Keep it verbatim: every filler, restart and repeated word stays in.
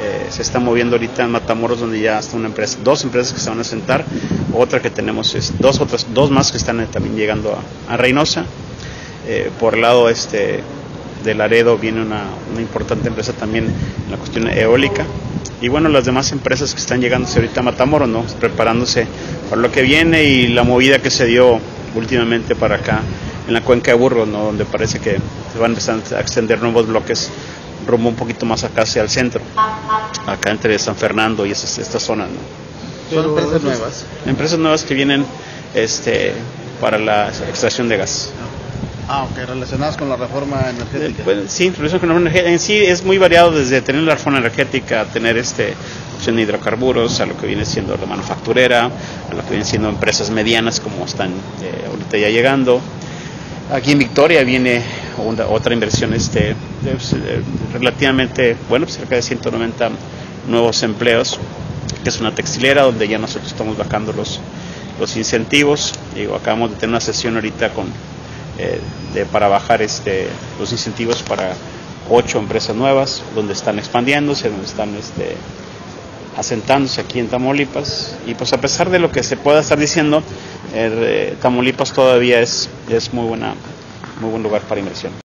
eh, se está moviendo ahorita en Matamoros, donde ya está una empresa, dos empresas que se van a sentar, otra que tenemos, es, dos otras, dos más que están eh, también llegando a, a Reynosa. Eh, por el lado este de Laredo viene una, una importante empresa también en la cuestión eólica, y bueno, las demás empresas que están llegándose ahorita a Matamoros, ¿no? Preparándose para lo que viene y la movida que se dio últimamente para acá en la cuenca de Burgos, ¿no? Donde parece que se van a empezar a extender nuevos bloques rumbo un poquito más acá hacia el centro, acá entre San Fernando y esas, estas zonas, ¿no? Son empresas nuevas. Empresas nuevas que vienen este, para la extracción de gas. Ah, ok, relacionadas con la reforma energética. Eh, pues, sí, relacionadas con la reforma energética. En sí es muy variado, desde tener la reforma energética a tener este opción de hidrocarburos, a lo que viene siendo la manufacturera, a lo que vienen siendo empresas medianas como están eh, ahorita ya llegando. Aquí en Victoria viene una, otra inversión este, de, relativamente, bueno, pues cerca de ciento noventa nuevos empleos, que es una textilera donde ya nosotros estamos bajando los, los incentivos. Digo, acabamos de tener una sesión ahorita con, eh, de, para bajar este, los incentivos para ocho empresas nuevas, donde están expandiéndose, donde están este, asentándose aquí en Tamaulipas. Y pues a pesar de lo que se pueda estar diciendo, eh, Tamaulipas todavía es, es muy buena, muy buen lugar para inversión.